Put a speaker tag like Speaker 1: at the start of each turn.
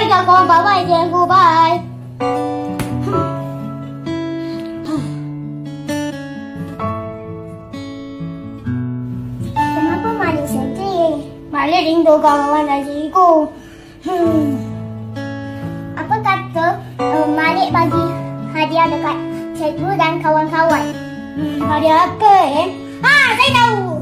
Speaker 1: Bye kak con, bye cikgu, bye.
Speaker 2: Kenapa Malik sedih?
Speaker 1: Malik rindu kawan dan cikgu.
Speaker 2: Apa kata Malik bagi hadiah dekat cikgu dan kawan-kawan?
Speaker 1: Hadiah apa? Saya tahu.